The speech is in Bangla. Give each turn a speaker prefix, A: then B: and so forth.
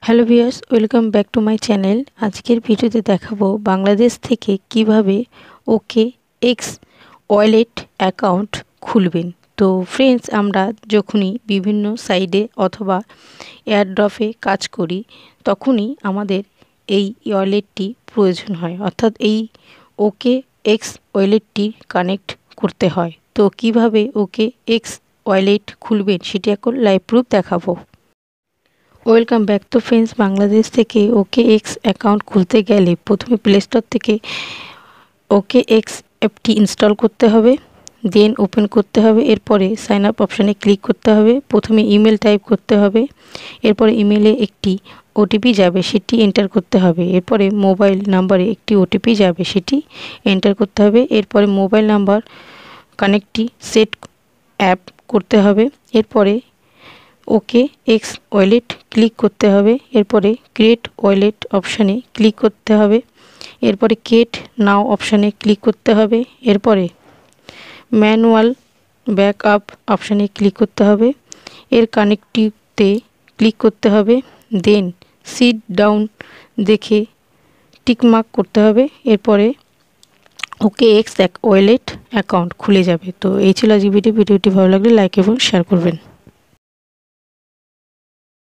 A: Hello viewers, welcome back to my channel. আজকের ভিডিওতে দেখাবো বাংলাদেশ থেকে কিভাবে ওকে এক্স ওয়ালেট অ্যাকাউন্ট খুলবেন। তো ফ্রেন্ডস, আমরা যখনই বিভিন্ন সাইডে অথবা এয়ারড্রপে কাজ করি তখনই আমাদের এই ওয়ালেটটি প্রয়োজন হয়, অর্থাৎ এই ওকে এক্স ওয়ালেটটি কানেক্ট করতে হয়। তো কিভাবে ওকে এক্স ওয়ালেট খুলবেন সেটি এখন লাইভ প্রুফ দেখাবো। ওয়েলকাম ব্যাক তো ফ্রেন্ডস, বাংলাদেশ থেকে ওকে এক্স অ্যাকাউন্ট খুলতে গেলে প্রথমে প্লে স্টোর থেকে ওকে এক্স অ্যাপটি ইনস্টল করতে হবে, দেন ওপেন করতে হবে। এরপরে সাইন আপ অপশানে ক্লিক করতে হবে। প্রথমে ইমেল টাইপ করতে হবে, এরপরে ইমেলে একটি ওটিপি যাবে, সেটি এন্টার করতে হবে। এরপরে মোবাইল নাম্বারে একটি ওটিপি যাবে, সেটি এন্টার করতে হবে। এরপরে মোবাইল নাম্বার কানেক্টটি সেট অ্যাপ করতে হবে। এরপরে ওকে এক্স ওয়ালেট ক্লিক করতে হবে। এরপরে ক্রিয়েট ওয়ালেট অপশানে ক্লিক করতে হবে। এরপরে ক্রিয়েট নাও অপশানে ক্লিক করতে হবে। এরপরে ম্যানুয়াল ব্যাকআপ অপশানে ক্লিক করতে হবে। এর কানেক্টিভতে ক্লিক করতে হবে। দেন সিট ডাউন দেখে টিকমার্ক করতে হবে। এরপরে ওকে এক্স ওয়ালেট অ্যাকাউন্ট খুলে যাবে। তো এই ছিল আজকের ভিডিওটি ভালো লাগলে লাইক এবং শেয়ার করবেন।